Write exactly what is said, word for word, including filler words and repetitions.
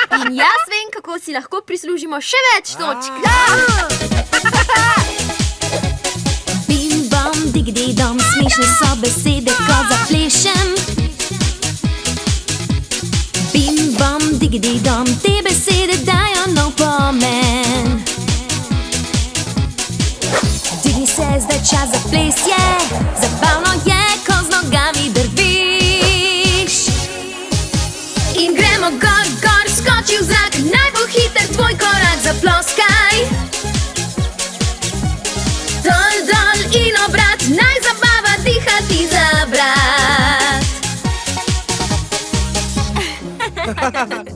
In jaz vem, kako si lahko prislužimo še več točk. Bim, bam, digdi, dom, smešne so besede, ko zaplešem. Bim, bam, digdi, dom, te besede dajo nov pomen. Digni se, zdaj čas za ples je, zabavno je, ko z nogami drviš. In gremo gor, gor, skoči v zrak, naj bo hiter tvoj korak, zaploskaj. Dol, dol in obrat, naj zabava diha ti za brat.